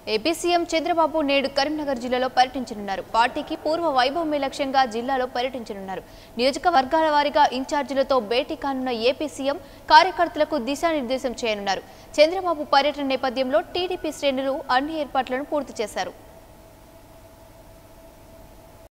AP CM Chandrababu నేడు కరీంనగర్ జిల్లాలో పర్యటించనున్నారు. పార్టీకి పూర్వ వైభవమే లక్ష్యంగా జిల్లాలో పర్యటించనున్నారు. నియోజకవర్గాల వారీగా ఇన్ఛార్జీలతో భేటీ కానున్న ఏపీ సీఎం కార్యకర్తలకు దిశానిర్దేశం చేయనున్నారు. చంద్రబాబు పర్యటన నేపథ్యంలో టీడీపీ శ్రేణులు అన్ని ఏర్పాట్లను పూర్తి చేశారు.